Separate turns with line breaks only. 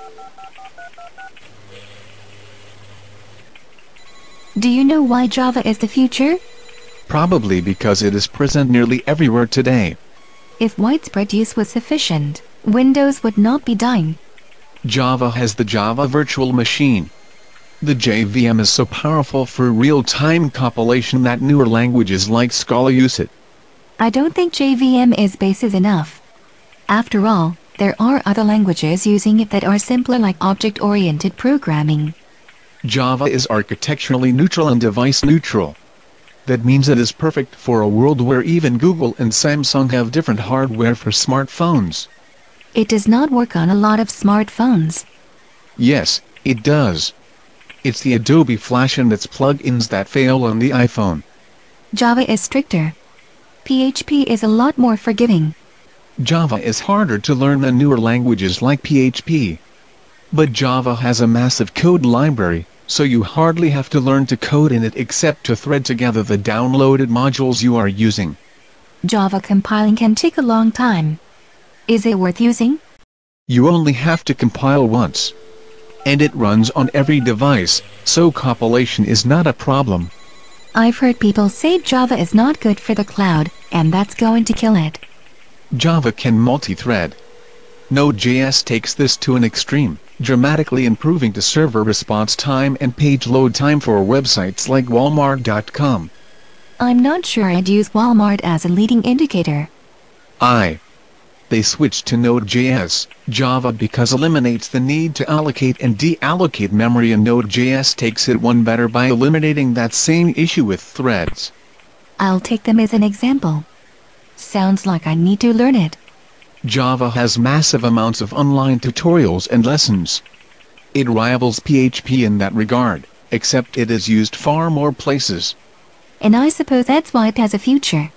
Do you know why Java is the future?
Probably because it is present nearly everywhere today.
If widespread use was sufficient, Windows would not be dying.
Java has the Java Virtual Machine. The JVM is so powerful for real-time compilation that newer languages like Scala use it.
I don't think JVM is basis enough. After all, there are other languages using it that are simpler, like object-oriented programming.
Java is architecturally neutral and device neutral. That means it is perfect for a world where even Google and Samsung have different hardware for smartphones.
It does not work on a lot of smartphones.
Yes, it does. It's the Adobe Flash and its plugins that fail on the iPhone.
Java is stricter. PHP is a lot more forgiving.
Java is harder to learn than newer languages like PHP. But Java has a massive code library, so you hardly have to learn to code in it except to thread together the downloaded modules you are using.
Java compiling can take a long time. Is it worth using?
You only have to compile once. And it runs on every device, so compilation is not a problem.
I've heard people say Java is not good for the cloud, and that's going to kill it.
Java can multi-thread. Node.js takes this to an extreme, dramatically improving the server response time and page load time for websites like Walmart.com.
I'm not sure I'd use Walmart as a leading indicator.
They switched to Node.js, Java because eliminates the need to allocate and deallocate memory, and Node.js takes it one better by eliminating that same issue with threads.
I'll take them as an example. Sounds like I need to learn it.
Java has massive amounts of online tutorials and lessons. It rivals PHP in that regard, except it is used far more places.
And I suppose that's why it has a future.